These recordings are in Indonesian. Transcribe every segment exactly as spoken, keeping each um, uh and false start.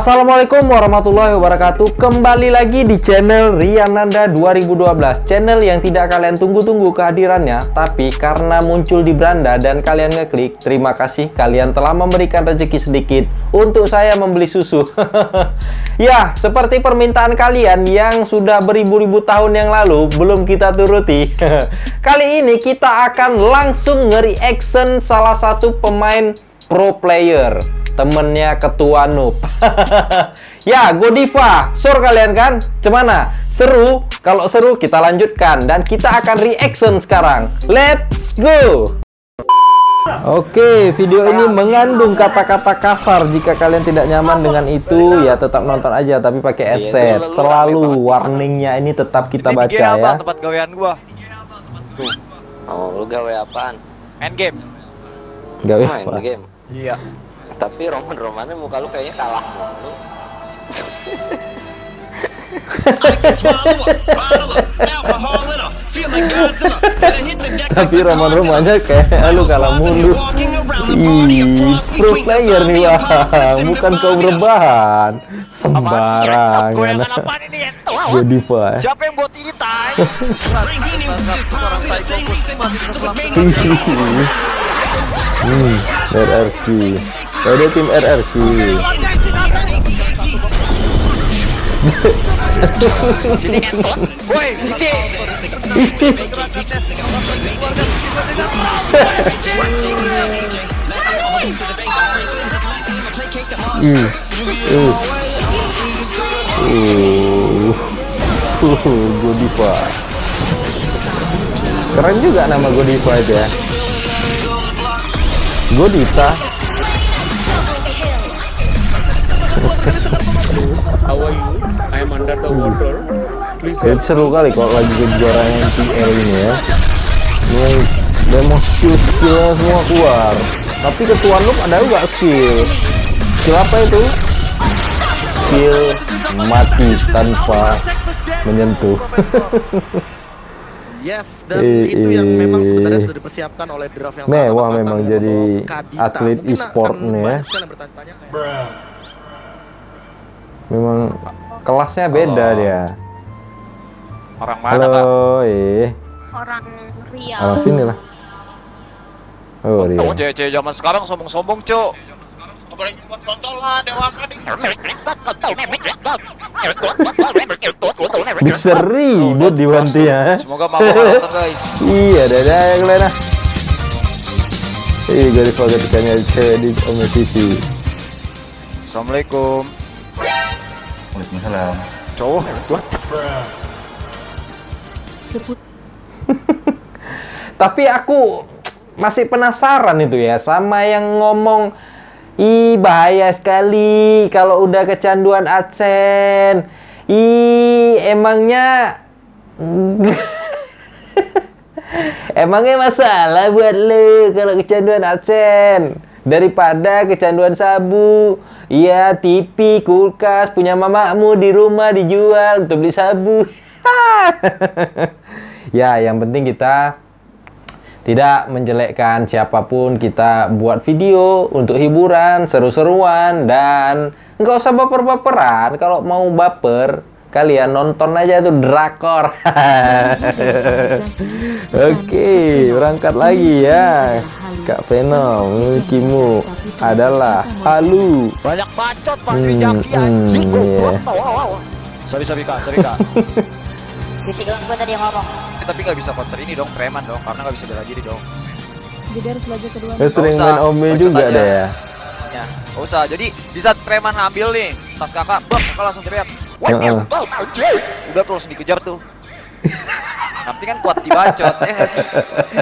Assalamualaikum warahmatullahi wabarakatuh. Kembali lagi di channel Riananda dua ribu dua belas, channel yang tidak kalian tunggu-tunggu kehadirannya, tapi karena muncul di beranda dan kalian ngeklik, terima kasih kalian telah memberikan rezeki sedikit untuk saya membeli susu. Ya, seperti permintaan kalian yang sudah beribu-ribu tahun yang lalu belum kita turuti. Kali ini kita akan langsung nge-reaction salah satu pemain pro player, temennya ketua noob. Ya, Godiva, sure kalian kan? Cemana? Seru? Kalau seru kita lanjutkan dan kita akan reaction sekarang. Let's go. Oke, video ini mengandung kata-kata kasar. Jika kalian tidak nyaman dengan itu, ya tetap nonton aja tapi pakai headset. Selalu warningnya ini tetap kita baca ya. Tempat gawean gua. Tuh. Oh, lu gawe apaan? Main game. Gawe Main apa? game. Iya. Tapi roman-romannya muka lu kayaknya kalah mulu. Tapi roman-romannya kayak lu kalah mulu. Ih, pro player nih, wah, bukan kau berbahan. Sembarangan. Godiva. Siapa yang buat ini, tai? Hmm, R R Q. Ada tim R R Q. Sini entot. Woi, Kiki. Hmm. Uh. Uh. Uh, Godiva. Keren juga nama Godiva itu ya. Godita. How are you? I am under the water. Please. Ya, seru kali kalau lagi kejuaraan P L ini ya. Mulai demo skill-skillnya semua keluar. Tapi ketua noob ada juga skill. Skill apa itu? Skill mati tanpa menyentuh. Yes, dan eh, itu yang eh, memang sebenarnya sudah dipersiapkan oleh draft yang sangat mewah matang memang dengan jadi Kadita. atlet Mungkin e-sport akan nih ya. banyak sekali yang bertanya-tanya kayak, Memang kelasnya beda Oh. dia. Orang mana, Kak? Halo, eh. Orang Riau. Halo, sini lah. Oh, dia. Oh, cewek-cewek zaman sekarang sombong-sombong, Cok. Boleh buat kontol lah, dewasa nih. Bisa ribut di bantu ya. Semoga mau nonton, guys. Iya, dadah yang lain ah. Ih, Godiva ketikanya cewek di Ome T V. Assalamualaikum. Waalaikumsalam. Cowok, what? Tapi aku masih penasaran itu ya sama yang ngomong, ih bahaya sekali kalau udah kecanduan AdSense. Ih, emangnya emangnya masalah buat lu kalau kecanduan AdSense daripada kecanduan sabu. Iya, T V, kulkas punya mamamu di rumah dijual untuk beli sabu. Ya, yang penting kita tidak menjelekkan siapapun, kita buat video untuk hiburan, seru-seruan, dan nggak usah baper-baperan. Kalau mau baper, kalian nonton aja tuh drakor. Oke, berangkat lagi ya. Kak Venom, memilikimu adalah halu. Banyak bacot, Pak Hmm, Wijaki, hmm, anjing. iya. Sorry, sorry, Kak. Sorry, Kak. Titik bilang gue tadi ngomong. Tapi nggak bisa counter ini dong, preman dong, karena nggak bisa bela diri dong. Jadi harus belajar kedua. Lu sering usah, main Ome bacot juga aja. deh ya. Ya, nggak usah. Jadi di saat preman ngambil nih tas kakak, bang, kakak langsung teriak. Wah, Heeh. udah tuh langsung dikejar tuh. Nanti kan kuat dibacot, ya nggak sih?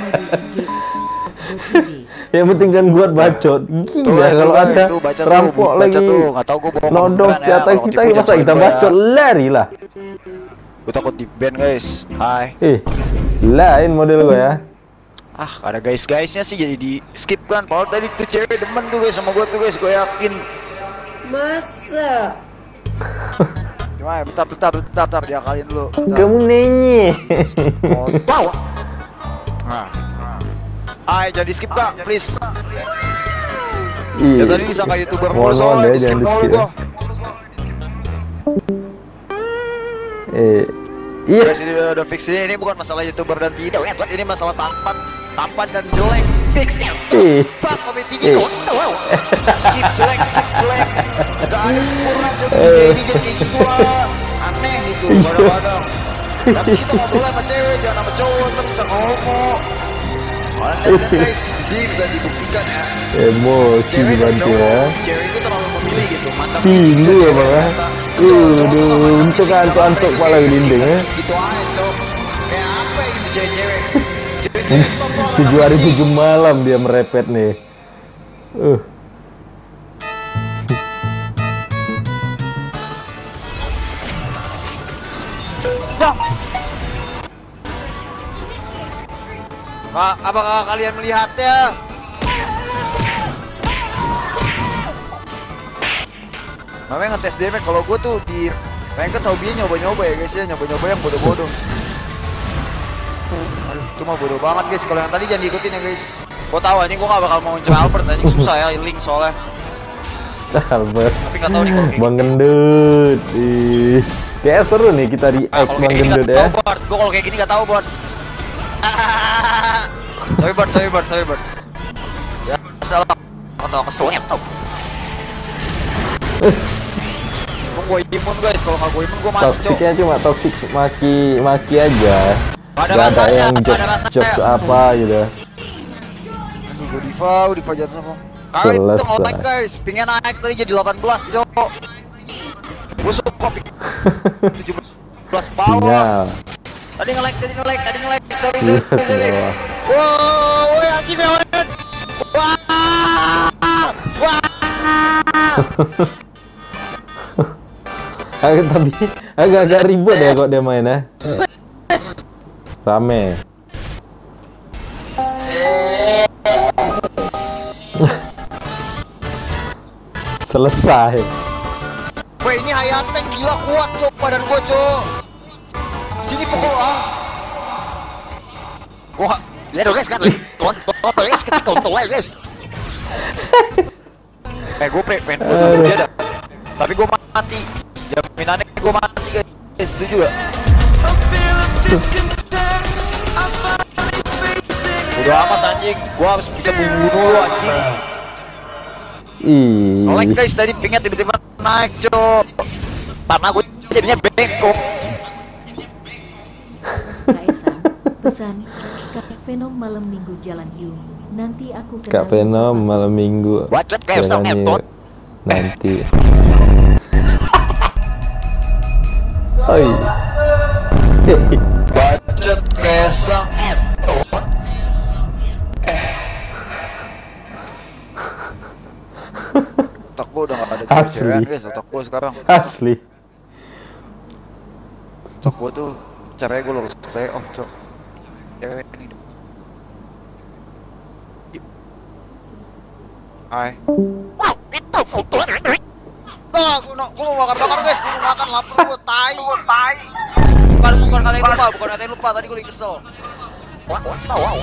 Yang penting kan buat bacot. Gila kalau ada rampok lagi nodong senjata kita, masa kita bacot, lari lah. Gue takut di ban, guys. Hai. Eh, lain model gue ya. Ah, ada guys-guysnya sih jadi di skip kan. Padahal tadi tuh cewek demen tuh guys sama gue tuh guys, gue yakin. Masa? Gimana? Bentar, bentar, bentar, bentar, diakalin dulu. Bentar. Kamu nenye. Oh, bawa. Nah. Ay, jangan di skip kak, please. Iya. Ya tadi disangka youtuber mulu Mohon-mohon soalnya deh, di skip jangan mulu di-skip gua. Eh, iya. Guys, ini udah fix ini, ini bukan masalah YouTuber dan tidak, ini masalah tampan, tampan dan jelek. Fix. Eh. Fuck kompetisi kontol. Skip jelek, skip jelek. Gak ada sempurna coba ini jadi kayak gitulah. Aneh gitu kadang-kadang. Tapi kita ngobrol sama cewek, jangan sama cowok, kita bisa ngomong. Mantap kan guys, di sini bisa dibuktikan ya. Emosi Cewek dan dibantu cowok, ya. cewek itu terlalu memilih gitu. Mantap fisik Tinggu ya bang ya. Itu cowok, Udah cowok mantap untuk fisik, antuk-antuk cowok pala kayak gelinding ya. Gitu aja cowok. Kayak apa ya itu cewek-cewek. Cewek-cewek stop lo, Tujuh hari tujuh malam dia merepet nih. Uh. Kak, apakah kalian melihatnya? Namanya ngetes damage. Kalau gue tuh di ranked hobinya nyoba-nyoba ya guys ya, nyoba-nyoba yang bodoh-bodoh. Aduh, itu mah bodoh banget guys. Kalau yang tadi jangan diikutin ya guys. Gue tahu ini gue gak bakal mau ngejar Albert, anjing susah ya link soalnya. Albert. Tapi nggak tahu nih kalau kayak Bang Gendut. Ih. Kayak seru nih kita di Ah, Bang kalau kayak gini Gendut nggak ya. tahu Bart. Gue kalau kayak gini nggak tahu Bart. Sorry Bart, sorry Bart, sorry Bart. Ya salah. Atau keselnya tau. Emang gue imun guys, kalau nggak gue imun gue mati cok. Toksiknya cuma toksik maki-maki aja. Ada Gak ada rasanya, yang ada jokes, rasanya. jokes apa gitu. Aduh, gue diva, gue diva jatuh sama. Kali itu Selesai. nge-like guys, pingnya naik tadi jadi delapan belas cok. Gue suka ping tujuh belas bawah. Sinyal. Tadi nge-like, tadi nge-like, tadi nge-like. Sorry, sorry, Iya, sorry. bawah. Wow, woi anjing ya. Wah, wah. Agak tapi agak-agak ribet ya kok dia main ya. Rame. Selesai. Woi ini Hayateng gila kuat cok badan gua cok. Sini pukul ah. Gua lihat dong guys kan. Tonton guys kita tonton live guys. Eh gua pengen pengen bunuh dia dah. Tapi gua mati. Jaminannya gua mati guys. Setuju gak? Udah amat anjing. Gua harus bisa bunuh lu anjing. Ih. Like guys tadi pingnya tiba-tiba naik cok. Karena gue jadinya bengkok. Kaisang, pesan Kak Venom malam minggu jalan yuk. Nanti aku Kak Venom malam minggu. Wacet kayak Jalan Sam yuk. Newton. Nanti. Oi. Wacet kayak Sam Newton. Otak gue udah gak ada Asli. cewek guys, otak gue sekarang. Asli. Otak gue tuh caranya gue lulus play off cok. Cewek ini. Hai. Nah, gue no, gue mau makan-makan guys, gue mau makan lapar gue, tai. Tai. Bukan, bukan kalian lupa, bukan kalian lupa, tadi gue lagi kesel. Wow, wow, wow.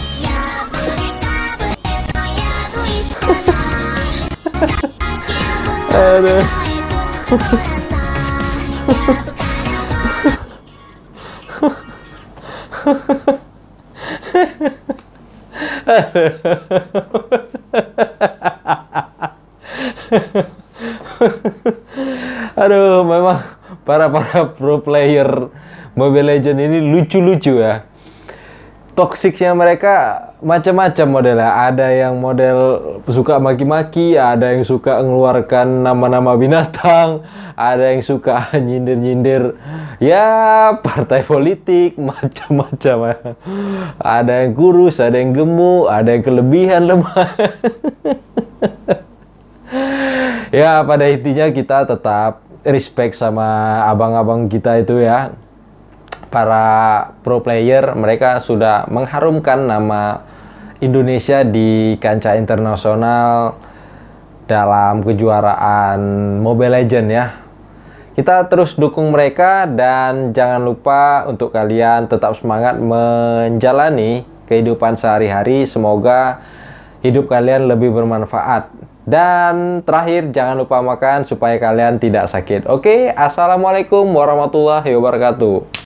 Aduh. Aduh, memang para para pro player Mobile Legends ini lucu-lucu ya. Toksiknya mereka macam-macam modelnya. Ada yang model suka maki-maki, ada yang suka mengeluarkan nama-nama binatang, ada yang suka nyindir-nyindir ya partai politik, macam-macam ya. Ada yang kurus, ada yang gemuk, ada yang kelebihan lemah. Ya pada intinya kita tetap respect sama abang-abang kita itu ya. Para pro player, mereka sudah mengharumkan nama Indonesia di kancah internasional dalam kejuaraan Mobile Legends ya. Kita terus dukung mereka dan jangan lupa untuk kalian tetap semangat menjalani kehidupan sehari-hari. Semoga hidup kalian lebih bermanfaat Dan terakhir, jangan lupa makan supaya kalian tidak sakit. Oke, assalamualaikum warahmatullahi wabarakatuh.